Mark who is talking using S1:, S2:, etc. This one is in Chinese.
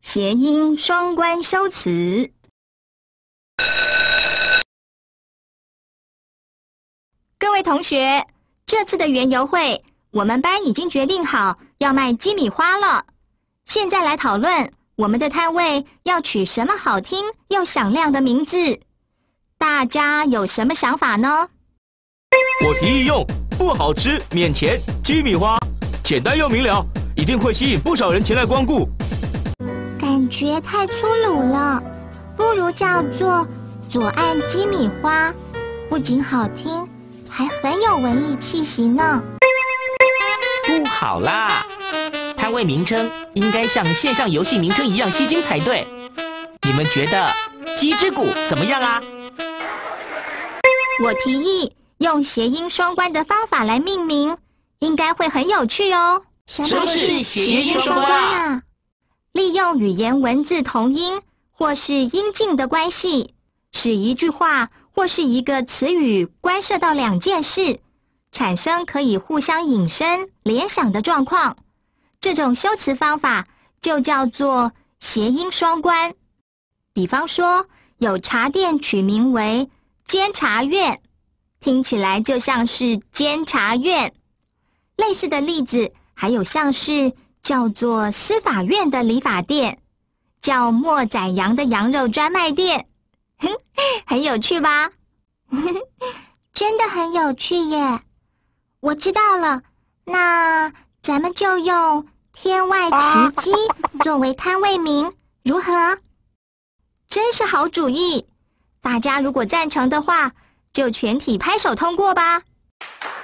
S1: 谐音双关修辞。各位同学，这次的园游会，我们班已经决定好要卖鸡米花了。现在来讨论我们的摊位要取什么好听又响亮的名字，大家有什么想法呢？
S2: 我提议用不好吃免钱鸡米花，简单又明了，一定会吸引不少人前来光顾。
S3: 感觉太粗鲁了，不如叫做左岸鸡米花，不仅好听，还很有文艺气息呢。
S4: 不好啦，摊位名称应该像线上游戏名称一样吸睛才对。你们觉得鸡之谷怎么样啊？
S1: 我提议用谐音双关的方法来命名，应该会很有趣哦。
S4: 什么是谐音双关啊？
S1: 利用语言文字同音或是音近的关系，使一句话或是一个词语关涉到两件事，产生可以互相引申联想的状况。这种修辞方法就叫做谐音双关。比方说，有茶店取名为监察院，听起来就像是监察院。类似的例子还有像是叫做司法院的理发店，叫莫宰羊的羊肉专卖店，很有趣吧？
S3: 真的很有趣耶！我知道了，那咱们就用天外奇迹作为摊位名，如何？
S1: 真是好主意！大家如果赞成的话，就全体拍手通过吧。